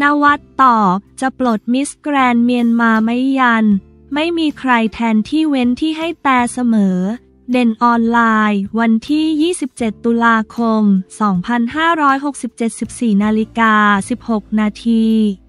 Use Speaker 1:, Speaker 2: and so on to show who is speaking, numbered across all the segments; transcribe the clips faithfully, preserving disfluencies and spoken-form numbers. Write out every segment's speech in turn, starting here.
Speaker 1: นวัดตอบจะปลดมิสแกรนด์เมียนมาไม่ยันไม่มีใครแทนที่เว้นที่ให้แต่เสมอเด่นออนไลน์วันที่ยี่สิบเจ็ดตุลาคมสองพันห้าร้อยหกสิบเจ็ด สิบสี่นาฬิกาสิบหกนาที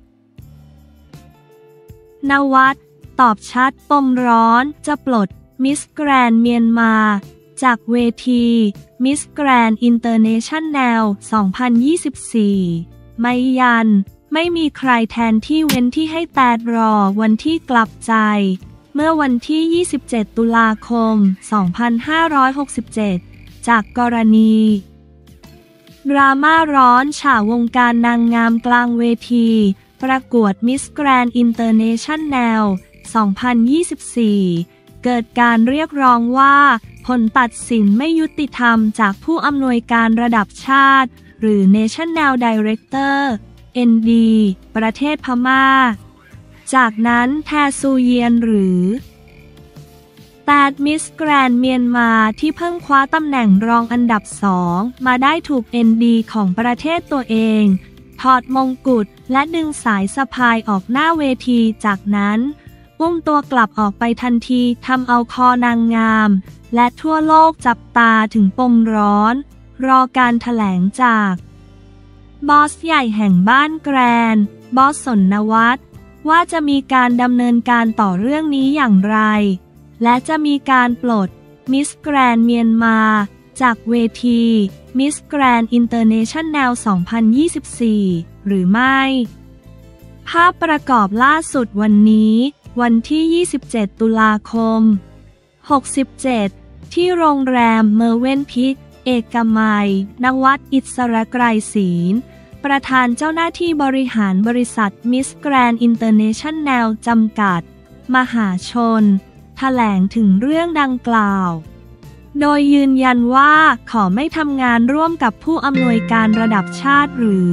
Speaker 1: นวัดตอบชัดปมร้อนจะปลดมิสแกรนด์เมียนมาจากเวทีมิสแกรนด์อินเตอร์เนชั่นแนลสองพันยี่สิบสี่ไม่ยันไม่มีใครแทนที่เว้นที่ให้แต่รอวันที่กลับใจเมื่อวันที่ยี่สิบเจ็ดตุลาคมสองพันห้าร้อยหกสิบเจ็ดจากกรณีดราม่าร้อนฉาวงการนางงามกลางเวทีประกวดมิสแกรนด์อินเตอร์เนชั่นแนลสองพันยี่สิบสี่เกิดการเรียกร้องว่าผลตัดสินไม่ยุติธรรมจากผู้อำนวยการระดับชาติหรือ National Director เอ็น ดี ประเทศพม่าจากนั้นแทซูเยียนหรือแตดมิสแกรนด์เมียนมาที่เพิ่งคว้าตำแหน่งรองอันดับสองมาได้ถูก เอ็น ดี ของประเทศตัวเองถอดมงกุฎและดึงสายสะพายออกหน้าเวทีจากนั้นอุ้มตัวกลับออกไปทันทีทำเอาคอนางงามและทั่วโลกจับตาถึงปมร้อนรอการแถลงจากบอสใหญ่แห่งบ้านแกรนบอสสนวัฒน์ว่าจะมีการดำเนินการต่อเรื่องนี้อย่างไรและจะมีการปลดมิสแกรนด์เมียนมาจากเวทีมิสแกรนด์อินเตอร์เนชั่นแนลสองพันยี่สิบสี่หรือไม่ภาพประกอบล่าสุดวันนี้วันที่ยี่สิบเจ็ดตุลาคมหกสิบเจ็ดที่โรงแรมเมอร์เวนพิกเอกมัยนวัฒน์อิสระไกรศีลประธานเจ้าหน้าที่บริหารบริษัทมิสแกรนด์อินเตอร์เนชั่นแนลจำกัดมหาชนแถลงถึงเรื่องดังกล่าวโดยยืนยันว่าขอไม่ทำงานร่วมกับผู้อำนวยการระดับชาติหรือ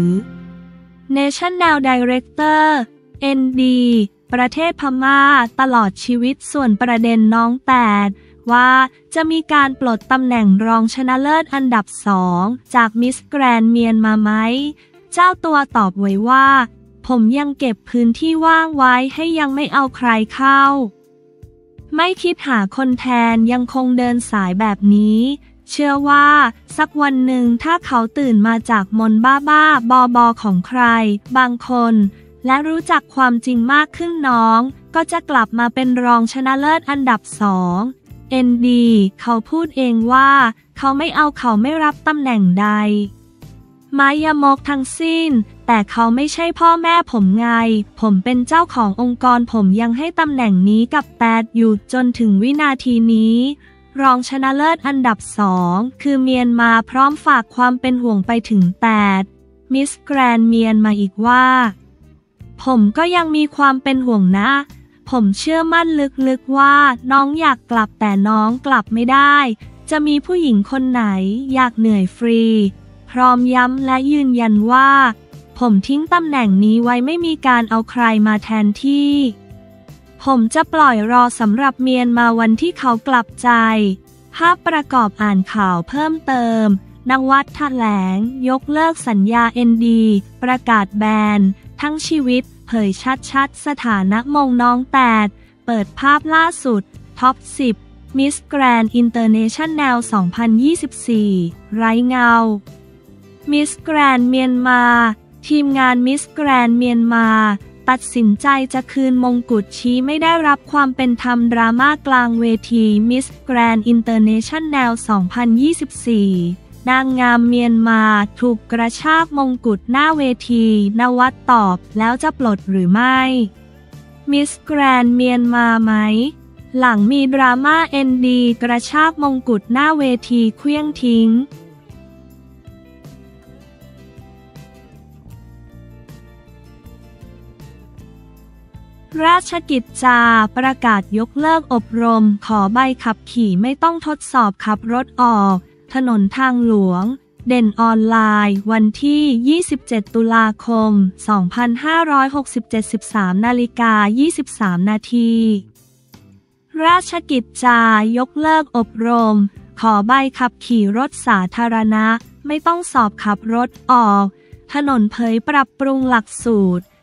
Speaker 1: National Director เอ็น ดี ประเทศพม่าตลอดชีวิตส่วนประเด็นน้องแตดว่าจะมีการปลดตำแหน่งรองชนะเลิศอันดับสองจากมิสแกรนด์เมียนมาไหมเจ้าตัวตอบไว้ว่าผมยังเก็บพื้นที่ว่างไว้ให้ยังไม่เอาใครเข้าไม่คิดหาคนแทนยังคงเดินสายแบบนี้เชื่อว่าสักวันหนึ่งถ้าเขาตื่นมาจากมนบ้าบ้าบอบอของใครบางคนและรู้จักความจริงมากขึ้นน้องก็จะกลับมาเป็นรองชนะเลิศอันดับสองเอ็น ดี เขาพูดเองว่าเขาไม่เอาเขาไม่รับตำแหน่งใดไม้ยมกทั้งสิ้นแต่เขาไม่ใช่พ่อแม่ผมไงผมเป็นเจ้าขององค์กรผมยังให้ตำแหน่งนี้กับแตดอยู่จนถึงวินาทีนี้รองชนะเลิศอันดับสองคือเมียนมาพร้อมฝากความเป็นห่วงไปถึงแตดมิสแกรนด์เมียนมาอีกว่าผมก็ยังมีความเป็นห่วงนะผมเชื่อมั่นลึกๆว่าน้องอยากกลับแต่น้องกลับไม่ได้จะมีผู้หญิงคนไหนอยากเหนื่อยฟรีพร้อมย้ำและยืนยันว่าผมทิ้งตำแหน่งนี้ไว้ไม่มีการเอาใครมาแทนที่ผมจะปล่อยรอสำหรับเมียนมาวันที่เขากลับใจภาพประกอบอ่านข่าวเพิ่มเติมนวัฒน์แถลงยกเลิกสัญญา เอ็น ดี ประกาศแบนทั้งชีวิตเผยชัดๆสถานะมงน้องแตดเปิดภาพล่าสุดท็อปสิบมิสแกรนด์อินเตอร์เนชั่นแนลสองพันยี่สิบสี่ไร้เงามิสแกรนด์เมียนมาทีมงานมิสแกรนด์เมียนมาตัดสินใจจะคืนมงกุฎชี้ไม่ได้รับความเป็นธรรมดราม่ากลางเวทีมิสแกรนด์อินเตอร์เนชั่นแนลสองพันยี่สิบสี่นางงามเมียนมาถูกกระชากมงกุฎหน้าเวทีนวัฒน์ตอบแล้วจะปลดหรือไม่มิสแกรนด์เมียนมาไหมหลังมีดราม่า เอ็น ดี กระชากมงกุฎหน้าเวทีเคลี้ยงทิ้งราชกิจจาประกาศยกเลิกอบรมขอใบขับขี่ไม่ต้องทดสอบขับรถออกถนนทางหลวงเด่นออนไลน์วันที่ยี่สิบเจ็ดตุลาคมสองพันห้าร้อยหกสิบเจ็ด สิบสามนาฬิกายี่สิบสามนาทีราชกิจจายกเลิกอบรมขอใบขับขี่รถสาธารณะไม่ต้องสอบขับรถออกถนนเผยปรับปรุงหลักสูตร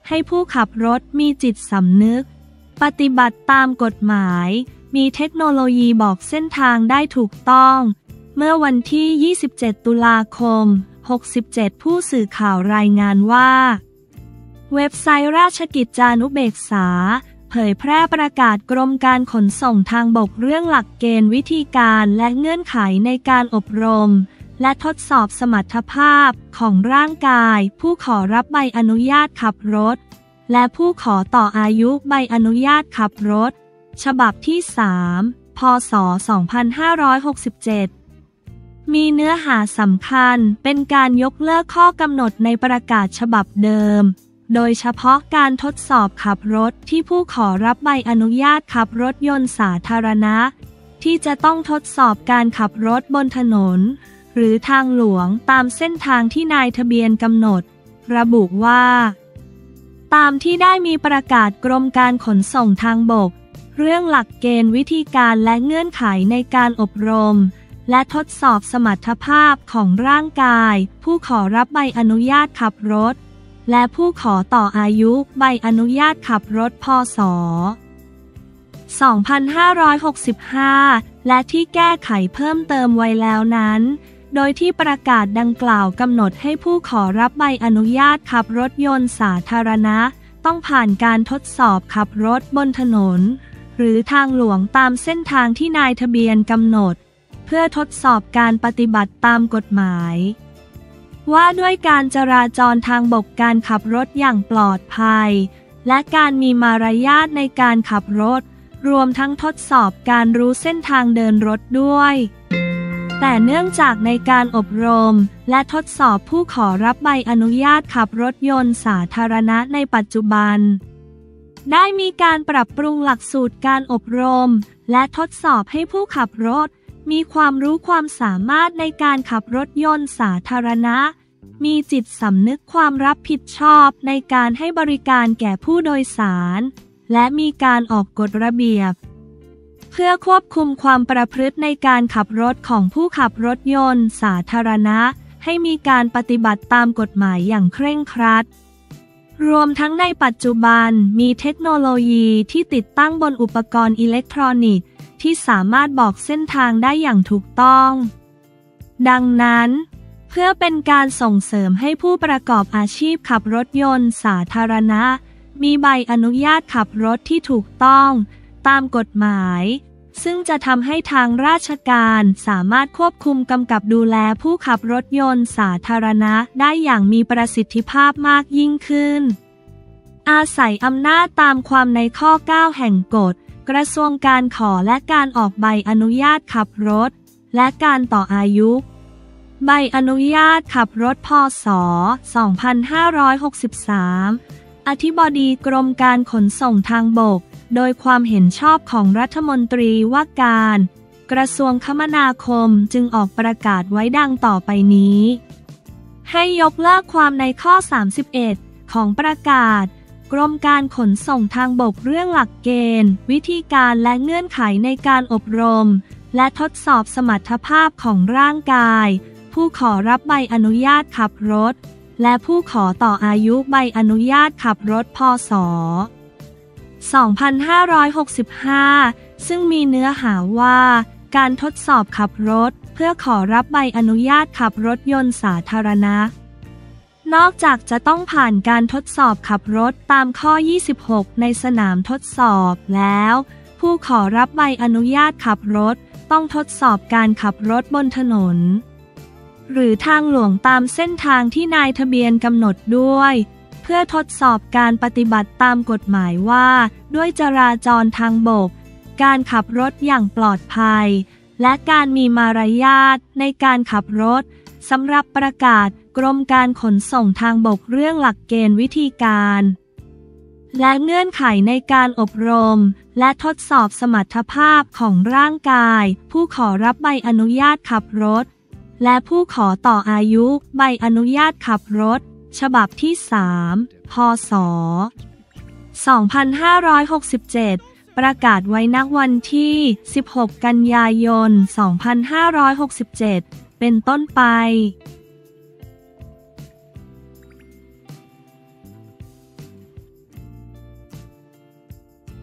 Speaker 1: ให้ผู้ขับรถมีจิตสำนึกปฏิบัติตามกฎหมายมีเทคโนโลยีบอกเส้นทางได้ถูกต้องเมื่อวันที่ ยี่สิบเจ็ด ตุลาคม หกสิบเจ็ด ผู้สื่อข่าวรายงานว่าเว็บไซต์ราชกิจจานุเบกษาเผยแพร่ประกาศกรมการขนส่งทางบกเรื่องหลักเกณฑ์วิธีการและเงื่อนไขในการอบรมและทดสอบสมรรถภาพของร่างกายผู้ขอรับใบอนุญาตขับรถและผู้ขอต่ออายุใบอนุญาตขับรถฉบับที่ สาม พ.ศ. สองพันห้าร้อยหกสิบเจ็ด มีเนื้อหาสำคัญเป็นการยกเลิกข้อกำหนดในประกาศฉบับเดิมโดยเฉพาะการทดสอบขับรถที่ผู้ขอรับใบอนุญาตขับรถยนต์สาธารณะที่จะต้องทดสอบการขับรถบนถนนหรือทางหลวงตามเส้นทางที่นายทะเบียนกำหนดระบุว่าตามที่ได้มีประกาศกรมการขนส่งทางบกเรื่องหลักเกณฑ์วิธีการและเงื่อนไขในการอบรมและทดสอบสมรรถภาพของร่างกายผู้ขอรับใบอนุญาตขับรถและผู้ขอต่ออายุใบอนุญาตขับรถพ.ศ. สองพันห้าร้อยหกสิบห้า และที่แก้ไขเพิ่มเติมไว้แล้วนั้นโดยที่ประกาศดังกล่าวกำหนดให้ผู้ขอรับใบอนุญาตขับรถยนต์สาธารณะต้องผ่านการทดสอบขับรถบนถนนหรือทางหลวงตามเส้นทางที่นายทะเบียนกำหนดเพื่อทดสอบการปฏิบัติตามกฎหมายว่าด้วยการจราจรทางบกการขับรถอย่างปลอดภัยและการมีมารยาทในการขับรถรวมทั้งทดสอบการรู้เส้นทางเดินรถด้วยแต่เนื่องจากในการอบรมและทดสอบผู้ขอรับใบอนุญาตขับรถยนต์สาธารณะในปัจจุบันได้มีการปรับปรุงหลักสูตรการอบรมและทดสอบให้ผู้ขับรถมีความรู้ความสามารถในการขับรถยนต์สาธารณะมีจิตสำนึกความรับผิดชอบในการให้บริการแก่ผู้โดยสารและมีการออกกฎระเบียบเพื่อควบคุมความประพฤติในการขับรถของผู้ขับรถยนต์สาธารณะให้มีการปฏิบัติตามกฎหมายอย่างเคร่งครัดรวมทั้งในปัจจุบันมีเทคโนโลยีที่ติดตั้งบนอุปกรณ์อิเล็กทรอนิกส์ที่สามารถบอกเส้นทางได้อย่างถูกต้องดังนั้นเพื่อเป็นการส่งเสริมให้ผู้ประกอบอาชีพขับรถยนต์สาธารณะมีใบอนุญาตขับรถที่ถูกต้องตามกฎหมายซึ่งจะทำให้ทางราชการสามารถควบคุมกำกับดูแลผู้ขับรถยนต์สาธารณะได้อย่างมีประสิทธิภาพมากยิ่งขึ้นอาศัยอำนาจตามความในข้อ เก้า แห่งกฎกระทรวงการขอและการออกใบอนุญาตขับรถและการต่ออายุใบอนุญาตขับรถพ.ศ. สองพันห้าร้อยหกสิบสาม อธิบดีกรมการขนส่งทางบกโดยความเห็นชอบของรัฐมนตรีว่าการกระทรวงคมนาคมจึงออกประกาศไว้ดังต่อไปนี้ให้ยกเลิกความในข้อ สามสิบเอ็ด ของประกาศกรมการขนส่งทางบกเรื่องหลักเกณฑ์วิธีการและเงื่อนไขในการอบรมและทดสอบสมรรถภาพของร่างกายผู้ขอรับใบอนุญาตขับรถและผู้ขอต่ออายุใบอนุญาตขับรถพ.ศ. สองพันห้าร้อยหกสิบห้า ซึ่งมีเนื้อหาว่าการทดสอบขับรถเพื่อขอรับใบอนุญาตขับรถยนต์สาธารณะนอกจากจะต้องผ่านการทดสอบขับรถตามข้อ ยี่สิบหก ในสนามทดสอบแล้วผู้ขอรับใบอนุญาตขับรถต้องทดสอบการขับรถบนถนนหรือทางหลวงตามเส้นทางที่นายทะเบียนกำหนดด้วยเพื่อทดสอบการปฏิบัติตามกฎหมายว่าด้วยจราจรทางบกการขับรถอย่างปลอดภัยและการมีมารยาทในการขับรถสำหรับประกาศกรมการขนส่งทางบกเรื่องหลักเกณฑ์วิธีการและเงื่อนไขในการอบรมและทดสอบสมรรถภาพของร่างกายผู้ขอรับใบอนุญาตขับรถและผู้ขอต่ออายุใบอนุญาตขับรถฉบับที่ สาม พ.ศ. สองพันห้าร้อยหกสิบเจ็ด ประกาศไว้ณวันที่ สิบหก กันยายน สองพันห้าร้อยหกสิบเจ็ด เป็นต้นไป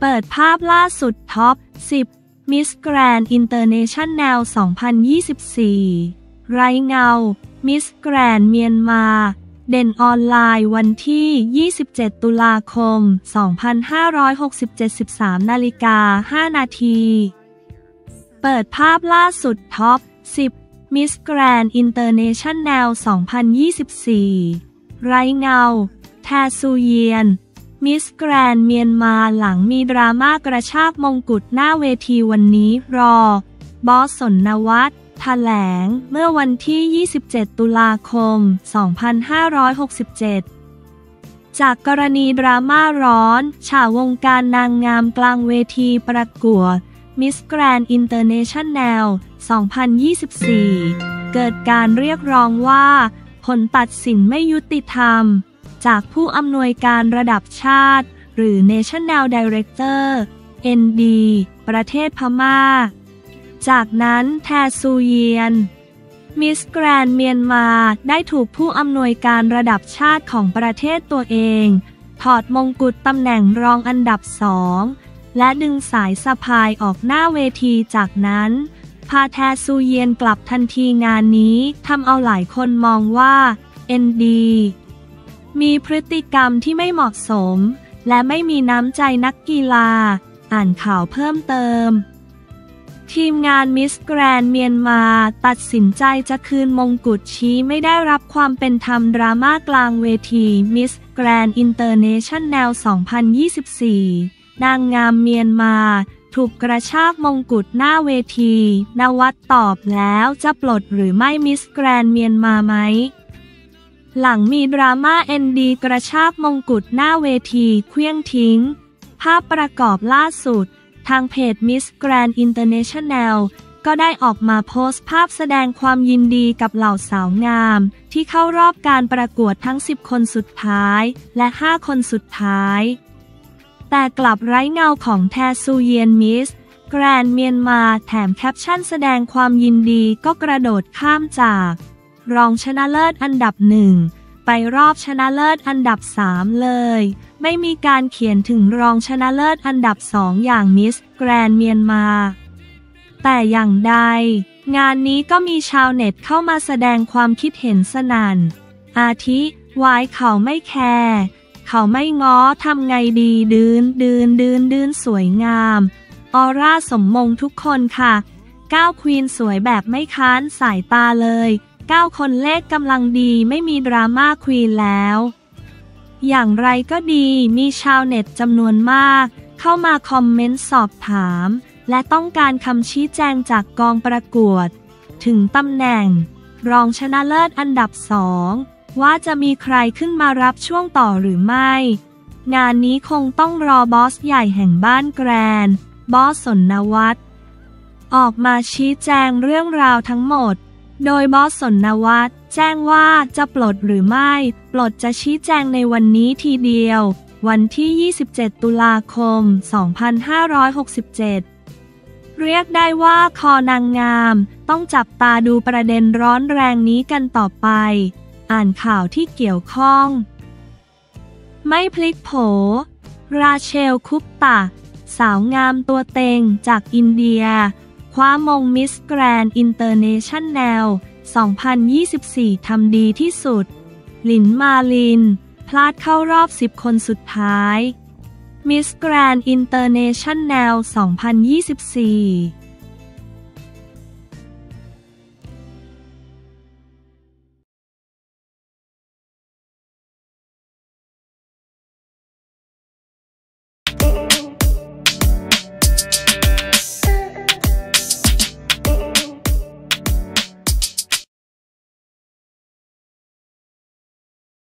Speaker 1: เปิดภาพล่าสุดท็อป สิบ Miss Grand International สองพันยี่สิบสี่ ไร้เงา Miss Grand เมียนมาเด่นออนไลน์วันที่ ยี่สิบเจ็ด ตุลาคม สองพันห้าร้อยหกสิบเจ็ด สิบสาม นาฬิกา ห้า นาที เปิดภาพล่าสุดท็อป สิบ Miss Grand International สองพันยี่สิบสี่ ไร้เงา แทซูเยียน มิสแกรนด์เมียนมาหลังมีดราม่ากระชากมงกุฎหน้าเวทีวันนี้รอบอส สนวัฒน์แถลงเมื่อวันที่ ยี่สิบเจ็ด ตุลาคม สองพันห้าร้อยหกสิบเจ็ด จากกรณีดราม่าร้อนฉ่าวงการนางงามกลางเวทีประกวด Miss Grand International สองพันยี่สิบสี่ เกิดการเรียกร้องว่าผลตัดสินไม่ยุติธรรมจากผู้อำนวยการระดับชาติหรือ National Director เอ็น ดี ประเทศพม่าจากนั้นแทซูเยียน มิสแกรนด์เมียนมาได้ถูกผู้อำนวยการระดับชาติของประเทศตัวเองถอดมงกุฎตำแหน่งรองอันดับสองและดึงสายสะพายออกหน้าเวทีจากนั้นพาแทซูเยียนกลับทันทีงานนี้ทำเอาหลายคนมองว่า เอ็น ดี มีพฤติกรรมที่ไม่เหมาะสมและไม่มีน้ำใจนักกีฬาอ่านข่าวเพิ่มเติมทีมงานมิสแกรนด์เมียนมาตัดสินใจจะคืนมงกุฎชี้ไม่ได้รับความเป็นธรรมดราม่ากลางเวทีมิสแกรนด์อินเตอร์เนชั่นแนล สองพันยี่สิบสี่ นางงามเมียนมาถูกกระชากมงกุฎหน้าเวทีนวัดตอบแล้วจะปลดหรือไม่มิสแกรนด์เมียนมาไหมหลังมีดราม่า เอ็น ดี กระชากมงกุฎหน้าเวทีเคลื่องทิ้งภาพประกอบล่าสุดทางเพจ Miss Grand International ก็ได้ออกมาโพสต์ภาพแสดงความยินดีกับเหล่าสาวงามที่เข้ารอบการประกวดทั้ง สิบ คนสุดท้ายและ ห้า คนสุดท้ายแต่กลับไร้เงาของแทซูเยียนมิสแกรนด์เมียนมาแถมแคปชั่นแสดงความยินดีก็กระโดดข้ามจากรองชนะเลิศอันดับหนึ่งไปรอบชนะเลิศอันดับสามเลยไม่มีการเขียนถึงรองชนะเลิศอันดับสองอย่างมิสแกรนด์เมียนมาแต่อย่างใดงานนี้ก็มีชาวเน็ตเข้ามาแสดงความคิดเห็นสนั่นอาทิวายเขาไม่แคร์เขาไม่ง้อทำไงดีดืนดืนดืนดืนสวยงามออร่าสมมงทุกคนค่ะก้าวควีนสวยแบบไม่ค้านสายตาเลยเก้าคนเลขกำลังดีไม่มีดราม่าควีนแล้วอย่างไรก็ดีมีชาวเน็ตจำนวนมากเข้ามาคอมเมนต์สอบถามและต้องการคำชี้แจงจากกองประกวดถึงตำแหน่งรองชนะเลิศอันดับสองว่าจะมีใครขึ้นมารับช่วงต่อหรือไม่งานนี้คงต้องรอบอสใหญ่แห่งบ้านแกรนด์บอส สนวัฒน์ออกมาชี้แจงเรื่องราวทั้งหมดโดยบอส สนวัฒน์แจ้งว่าจะปลดหรือไม่ปลดจะชี้แจงในวันนี้ทีเดียววันที่ ยี่สิบเจ็ด ตุลาคม สองพันห้าร้อยหกสิบเจ็ด เรียกได้ว่าคอนางงามต้องจับตาดูประเด็นร้อนแรงนี้กันต่อไปอ่านข่าวที่เกี่ยวข้องไม่พลิกโผราเชล คุปตะสาวงามตัวเต็งจากอินเดียคว้ามงมิสแกรนด์อินเตอร์เนชั่นแนล สองพันยี่สิบสี่ ทำดีที่สุดหลินมาลินพลาดเข้ารอบ สิบ คนสุดท้ายมิสแกรนด์อินเตอร์เนชั่นแนล สองพันยี่สิบสี่